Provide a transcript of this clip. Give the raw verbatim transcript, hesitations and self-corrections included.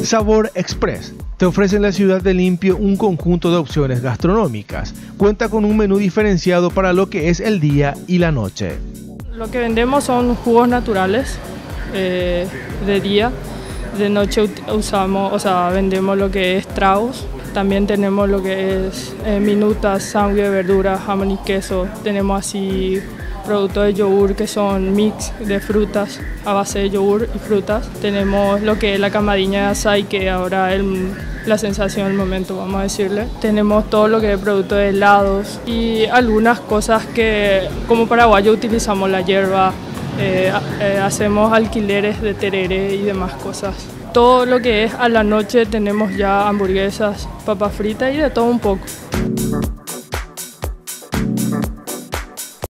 Sabor Express te ofrece en la ciudad de Limpio un conjunto de opciones gastronómicas. Cuenta con un menú diferenciado para lo que es el día y la noche. Lo que vendemos son jugos naturales eh, de día. De noche usamos, o sea, vendemos lo que es tragos. También tenemos lo que es eh, minutas, sándwich de verduras, jamón y queso. Tenemos así productos de yogur que son mix de frutas a base de yogur y frutas. Tenemos lo que es la camadiña de açaí, que ahora es la sensación del momento, vamos a decirle. Tenemos todo lo que es productos de helados y algunas cosas que como paraguayos utilizamos la hierba, eh, eh, hacemos alquileres de tereré y demás cosas. Todo lo que es a la noche tenemos ya hamburguesas, papas fritas y de todo un poco.